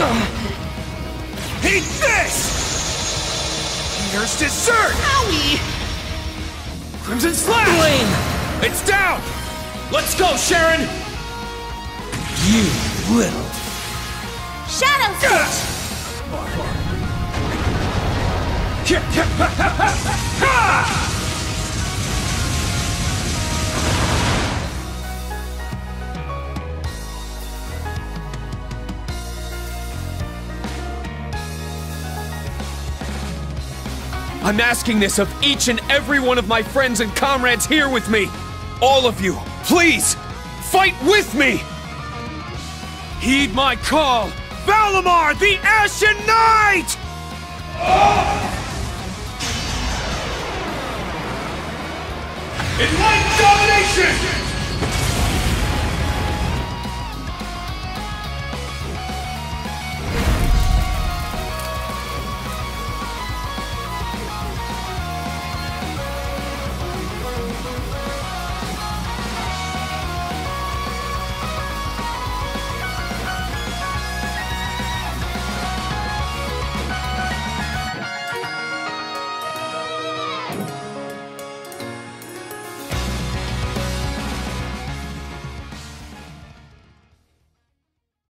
Eat this! Here's dessert! Owie! Crimson Slash! Flame! It's down! Let's go, Sharon! You little... Shadow Switch! I'm asking this of each and every one of my friends and comrades here with me. All of you, please, fight with me! Heed my call! Valimar, the Ashen Knight! Enlightened domination!